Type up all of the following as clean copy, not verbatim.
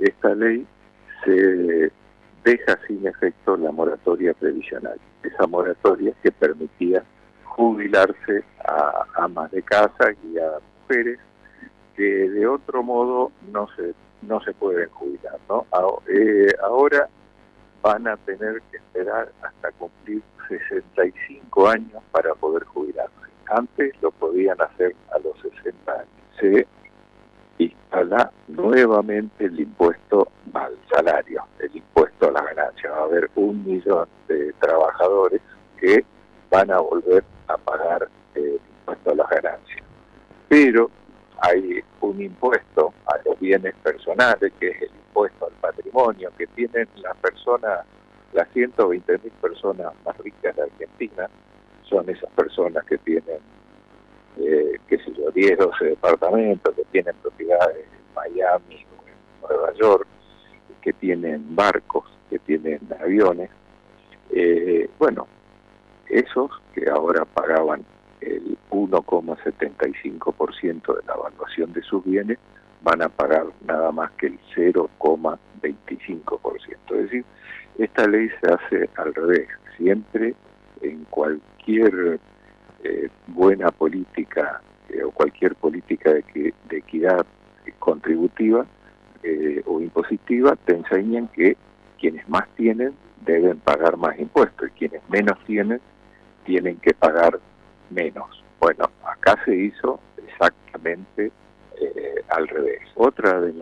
esta ley se deja sin efecto la moratoria previsional. Esa moratoria que permitía jubilarse a amas de casa y a mujeres que de otro modo no se pueden jubilar, ¿no? Ahora van a tener que esperar hasta cumplir 65 años para poder jubilarse. Antes lo podían hacer a los 60 años. Se instala nuevamente el impuesto al salario, el impuesto a la ganancia. Va a haber 1 millón de trabajadores que van a volver a pagar el impuesto a las ganancias. Pero hay un impuesto a los bienes personales, que es el impuesto al patrimonio, que tienen las personas, las 120.000 personas más ricas de Argentina, son esas personas que tienen, qué sé yo, 10, 12 departamentos, que tienen propiedades en Miami o en Nueva York, que tienen barcos, que tienen aviones. Bueno, esos que ahora pagaban el 1,75% de la evaluación de sus bienes, van a pagar nada más que el 0,25%. Es decir, esta ley se hace al revés. Siempre en cualquier buena política o cualquier política de equidad contributiva o impositiva, te enseñan que quienes más tienen deben pagar más impuestos y quienes menos tienen que pagar menos. Bueno, acá se hizo exactamente al revés. Otra de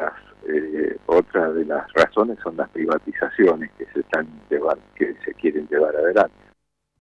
las razones son las privatizaciones que se quieren llevar adelante.